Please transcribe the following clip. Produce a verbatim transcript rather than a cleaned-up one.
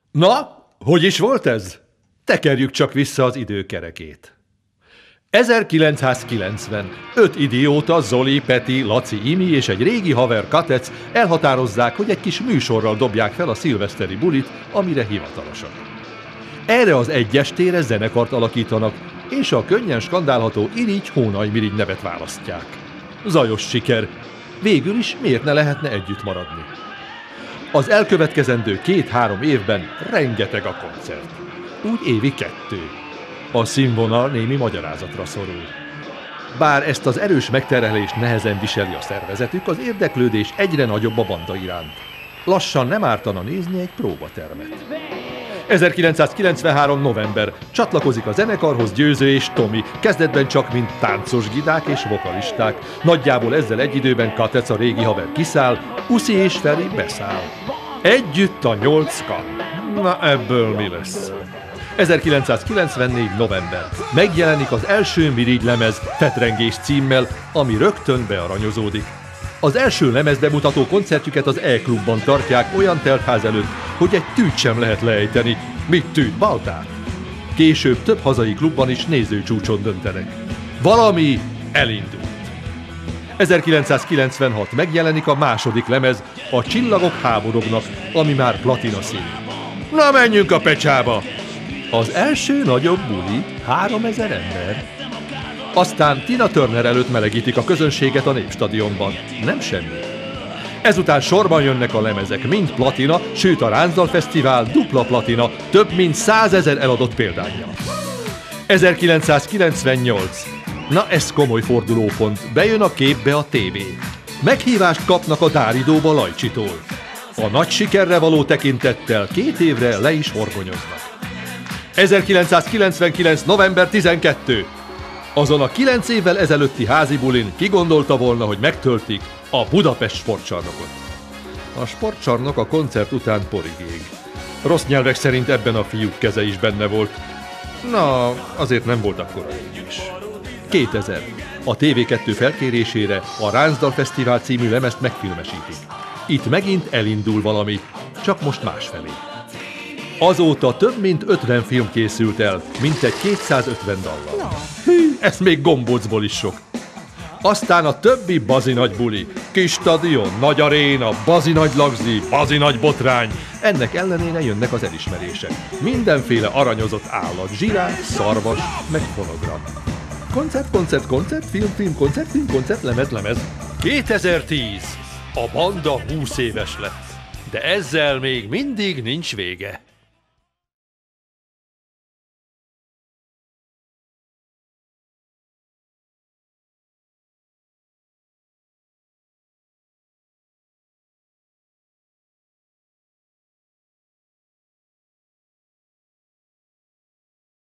Na, hogy is volt ez? Tekerjük csak vissza az időkerekét. ezerkilencszázkilencven. Öt idióta, Zoli, Peti, Laci, Imi és egy régi haver, Katec elhatározzák, hogy egy kis műsorral dobják fel a szilveszteri bulit, amire hivatalosak. Erre az egy estére zenekart alakítanak, és a könnyen skandálható Irigy-Hónay-Mirigy nevet választják. Zajos siker. Végül is miért ne lehetne együtt maradni? Az elkövetkezendő két-három évben rengeteg a koncert. Úgy évi kettő. A színvonal némi magyarázatra szorul. Bár ezt az erős megterhelést nehezen viseli a szervezetük, az érdeklődés egyre nagyobb a banda iránt. Lassan nem ártana nézni egy próbatermet. ezerkilencszázkilencvenhárom. november. Csatlakozik a zenekarhoz Győző és Tomi, kezdetben csak mint táncos gidák és vokalisták. Nagyjából ezzel egy időben Katec, a régi haver kiszáll, Uszi és Feri beszáll. Együtt a nyolc kan. Na ebből mi lesz? ezerkilencszázkilencvennégy. november. Megjelenik az első Mirigy lemez Fetrengés címmel, ami rögtön bearanyozódik. Az első lemezbemutató koncertjüket az E-klubban tartják olyan teltház előtt, hogy egy tűt sem lehet leejteni. Mit tűt? Baltát? Később több hazai klubban is nézőcsúcson döntenek. Valami elindult. ezerkilencszázkilencvenhat. Megjelenik a második lemez, a Csillagok háborognak, ami már platina színű. Na menjünk a pecsába! Az első nagyobb buli, háromezer ember. Aztán Tina Turner előtt melegítik a közönséget a Népstadionban. Nem semmi. Ezután sorban jönnek a lemezek, mind platina, sőt a Ránzdal Fesztivál dupla platina, több mint százezer eladott példánnyal. ezerkilencszázkilencvennyolc. Na ez komoly fordulópont, bejön a képbe a tévé. Meghívást kapnak a Dáridóba Lajcsitól. A nagy sikerre való tekintettel két évre le is horgonyoznak. ezerkilencszázkilencvenkilenc. november tizenkettő. Azon a kilenc évvel ezelőtti házi bulin ki gondolta volna, hogy megtöltik a Budapest sportcsarnokot. A sportcsarnok a koncert után porig ég. Rossz nyelvek szerint ebben a fiúk keze is benne volt. Na, azért nem volt akkora égés. kétezer. A té vé kettő felkérésére a Ránzdal Fesztivál című lemezt megfilmesítik. Itt megint elindul valami, csak most másfelé. Azóta több mint ötven film készült el, mintegy kétszázötven dallal. Hű, ez még gombócból is sok. Aztán a többi bazi nagy buli. Kis stadion, nagy aréna, bazi nagy lagzi, bazi nagy botrány. Ennek ellenére jönnek az elismerések. Mindenféle aranyozott állat, zsiráf, szarvas, meg fonogram. Koncert, koncert, koncert, film, film, koncert, film, koncert, lemez, lemez. kétezer-tíz. A banda húsz éves lett. De ezzel még mindig nincs vége.